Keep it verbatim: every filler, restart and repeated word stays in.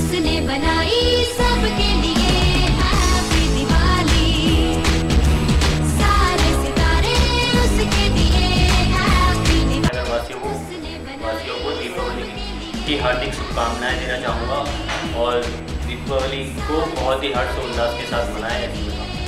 उसने बनाई सबके लिए हैप्पी दिवाली, सारे सितारे उसके दिए हैप्पी दिवाली। वासियों को वासियों को दीपावली की हार्दिक शुभकामनाएं देना चाहूँगा और दीपावली को बहुत ही हर्ष उल्लास के साथ मनाएं।